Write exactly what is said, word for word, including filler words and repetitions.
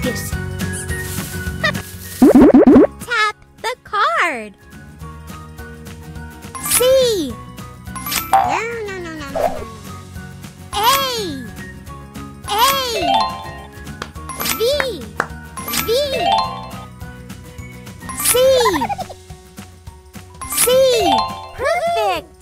this. Tap the card. C. No, no, no, no, no. A. A. V. V. C. C. Perfect.